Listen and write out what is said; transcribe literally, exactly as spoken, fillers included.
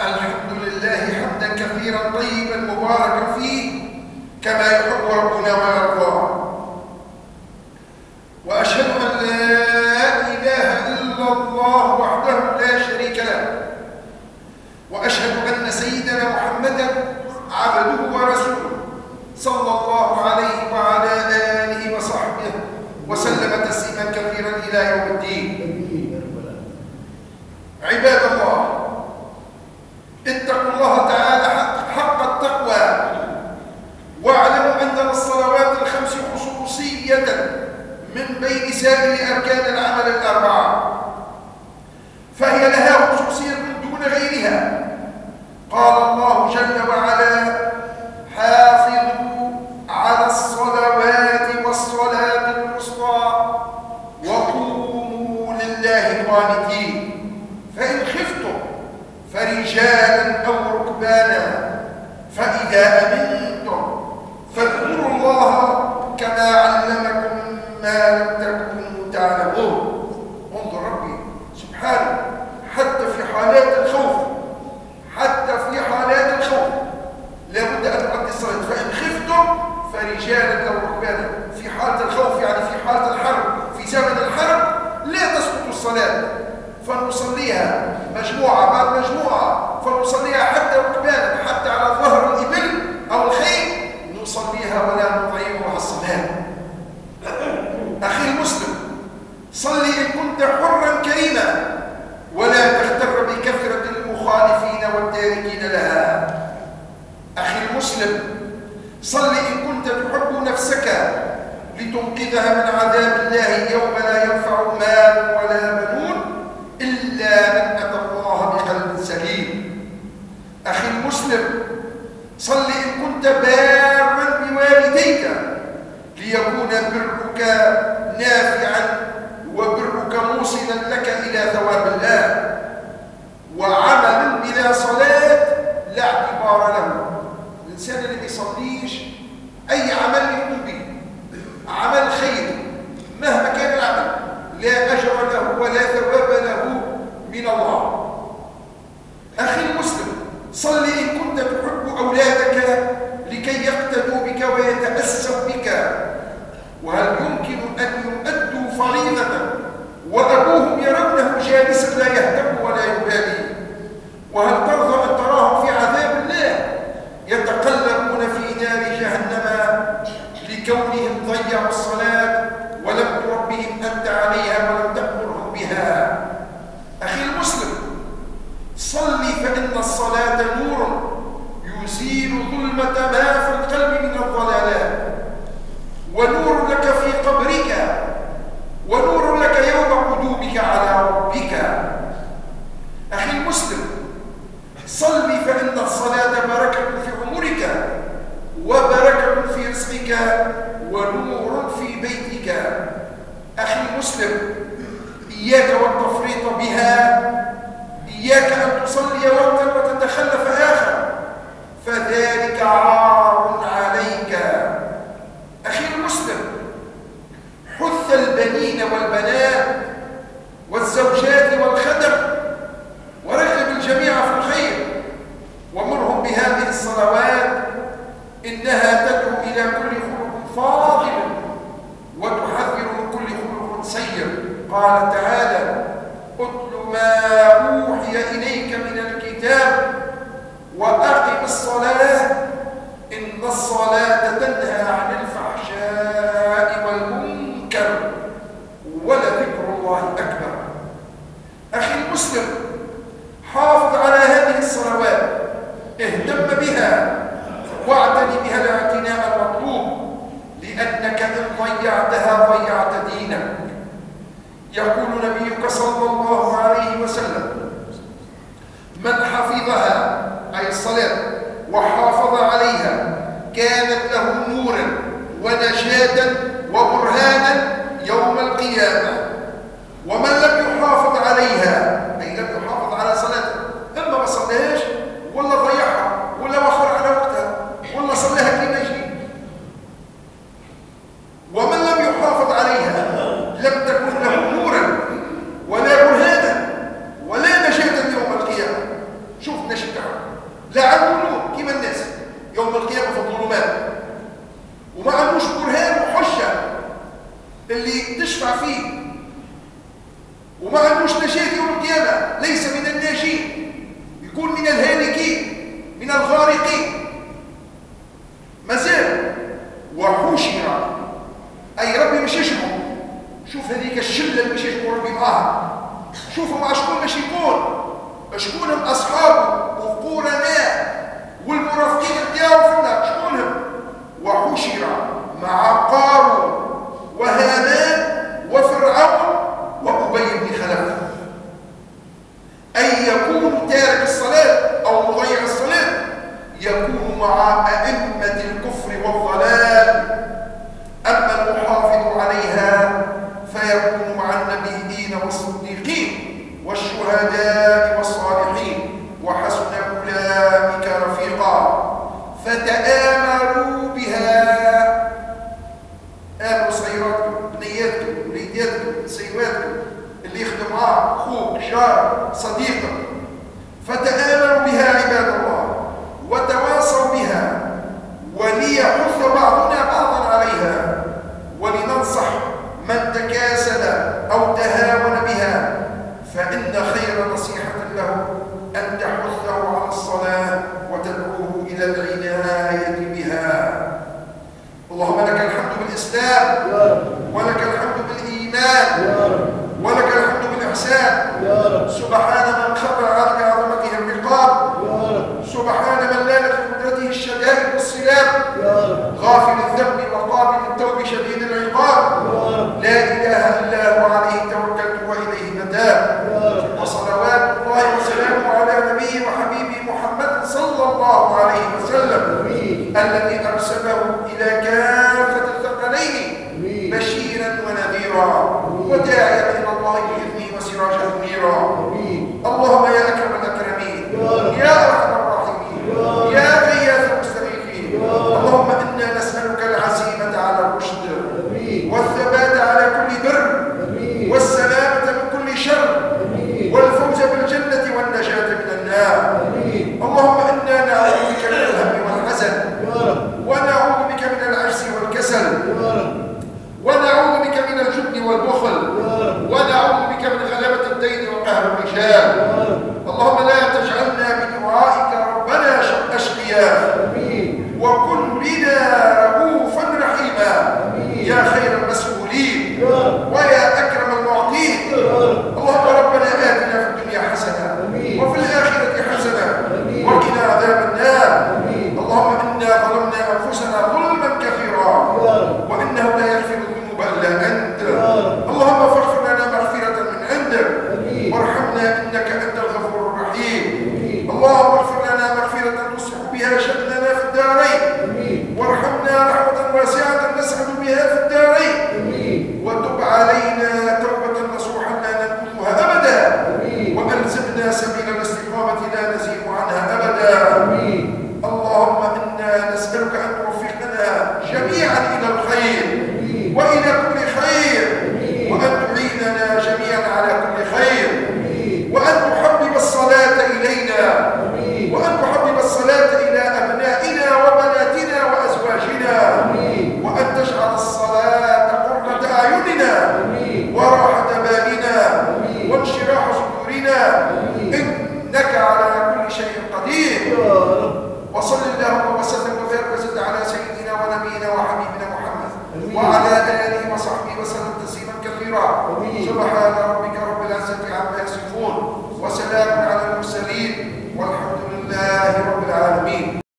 الحمد لله حمدا كثيرا طيبا مباركا فيه كما يحب ربنا ويرضى، وأشهد أن لا إله إلا الله وحده لا شريك له، وأشهد أن سيدنا محمدا عبده ورسوله صلى الله عليه وعلى آله وصحبه وسلم تسليما كثيرا إلى يوم الدين. عباد الله، اتقوا الله تعالى حق التقوى، واعلموا أن للصلوات الخمس خصوصية من بين سائر أركان العمل الأربعة، فهي لها خصوصية دون غيرها. قال الله جل وعلا: حافظوا على الصلوات والصلاة الوسطى وقوموا لله قانتين، فإن خفتم فرجالا أو ركبانا فإذا أمنتم فاذكروا الله كما علمكم ما لم تكونوا تعلمون. انظر ربي سبحانه، حتى في حالات الخوف حتى في حالات الخوف لابد أن تؤدي الصلاة. فإن خفتم فرجالا أو ركبانا، في حالة الخوف يعني في حالة الحرب، في زمن الحرب لا تسقط الصلاة، فنصليها مجموعة بعد مجموعة، فنصليها حتى ركبانا، حتى على ظهر الإبل أو الخيل نصليها ولا نضيعها الصلاة. أخي المسلم، صلي إن كنت حرا كريما، ولا تغتر بكثرة المخالفين والتاركين لها. أخي المسلم، صلي إن كنت تحب نفسك لتنقذها من عذاب الله يوم لا ينفع مال ولا بنون إلا من أتى الله بقلب سليم. أخي المسلم، صل إن كنت بارا بوالديك ليكون برك نافعا وبرك موصلا لك إلى ثواب الله. وعمل بلا صلاة لا اعتبار له. الإنسان اللي ما يصليش أي عمل يقوم به، عمل خير مهما كان العمل، لا أجر له ولا ثواب له من الله. أخي المسلم، صل إن كنت تحب أولادك لكي يقتدوا بك ويتأسوا بك. وهل يمكن أن يؤدوا فريضة وأبوهم يرونه جالسا لا يهتم ولا يبالي؟ وهل ترضى أن تراهم في عذاب الله يتقلبون في نار جهنم لكونهم ضيعوا الصلاة ولم تربهم أنت عليها ولم تأمرهم بها؟ أخي المسلم، صل فإن الصلاة نور يزيل ظلمة ما في القلب من الضلالات، ونور لك في قبرك، ونور لك يوم قدومك على ربك. أخي المسلم، صل فإن الصلاة بركة في عمرك وبركة في رزقك ونور في بيتك. أخي المسلم، إياك والتفريط بها، إياك أن تصلي وقتا وتتخلف آخر، فذلك عار عليك. أخي المسلم، حث البنين والبنات والزوجات والخدم، ورغب الجميع في الخير، ومرهم بهذه الصلوات، إنها تدعو إلى كل خلق فاضل وتحذر من كل خلق سيء. قال تعالى: اتل ما أوحي إليك من الكتاب وأقم الصلاة إن الصلاة تنهى عن الفحشاء والمنكر ولذكر الله أكبر. أخي المسلم، حافظ على هذه الصلوات، اهتم بها واعتني بها الاعتناء المطلوب، لأنك إن ضيعتها ضيعت دينك. يقول نبيك صلى الله عليه وسلم: من حفظها أي الصلاة وحافظ عليها كانت له نورا ونجاة وبرهانا يوم القيامة. ومن لم يحافظ عليها أي لم يحافظ على صلاته، إما ما صليهاش ولا ضيعها ولا وخر على وقتها ولا صليها كما يجي. ومن لم يحافظ عليها لم تكن له نورا ولا برهانا ولا نجاة يوم القيامة. شوف نجد شكونهم أصحابه وقرناء والمرافقين بتاعه في النار؟ شكونهم؟ وحشر مع قارون وهامان وفرعون وأبي بن خلف. أي يكون تارك الصلاة أو مضيع الصلاة يكون مع أئمة الكفر والضلال، أما المحافظ عليها فيكون مع النبيين والصديقين والشهداء والصالحين وحسن أولئك رفيقا. فتآمروا بها، آمروا صغيراتكم بنياتكم وليداتكم سيواتكم اللي يخدم معاه أخوك جار صديقك. فتآمروا بها عباد الله وتواصوا بها، وليحث بعضنا بعضا عليها، ولننصح من تكاسل أو تهاون بها، فإن خير نصيحة له أن تحثه على الصلاة وتدعوه إلى العناية بها. اللهم لك الحمد بالإسلام، ولك الحمد بالإيمان، ولك الحمد بالإحسان. سبحان من خبر عدل عظمته الرقاب، سبحان من لانت قدرته الشدائد والصلاب، غافل الذنب وقابل التوب شديد العقاب. لا إله إلا هو عليه توكلت وإليه متاب. وصلوات الله وسلامه على نبيه وحبيبه محمد صلى الله عليه وسلم الذي أرسله إلى كافة الثقلين بشيرا ونذيرا وداعيا إلى الله بإذنه وسراجا منيرا. اللهم يا أكرم الأكرمين، يا أرحم الراحمين، يا غياث المستغيثين، اللهم إنا نسألك العزيمة على الرشد والثبات على كل بر والسلامة من كل شر والفوز بالجنة والنجاة من النار. اللهم إنا نعوذ بك من الهم والحزن، ونعوذ بك من العجز والكسل، ونعوذ بك من الجبن والبخل، ونعوذ بك من غلبة الدين وقهر الرجال. اللهم لا تجعلنا بدعائك ربنا أشقياء، وكن بنا رؤوفا رحيما يا خير المسؤولين ويا أكرم المعطين. اللهم ربنا آتنا في الدنيا حسنة وفي الآخرة حسنة وقنا عذاب النار. اللهم إنا ظلمنا أنفسنا ظلما كثيرا وإنه لا يغفر الذنوب إلا أنت. اللهم فاغفر لنا مغفرة من عندك وارحمنا إنك أنت الغفور الرحيم. اللهم اغفر لنا مغفرة تصلح بها شأننا في الدارين، وارحمنا رحمة واسعة نسعد بها في الدارين، وتب علينا توبة نصوحا لا ننكثها أبدا، وألزمنا سبيل الاستقامة لا نزيغ عنها أبدا. اللهم إنا نسألك أن توفقنا جميعا إلى الخير وإلى كل خير، وأن تعيننا جميعا على كل خير، وأن تحبب الصلاة إلينا، وأن تحبب الصلاة إلى أبنائنا وبناتنا وأزواجنا، وأن تجعل الصلاة قرة أعيننا وراحة بالنا وانشراح صدورنا، إنك على كل شيء قدير. وصل اللهم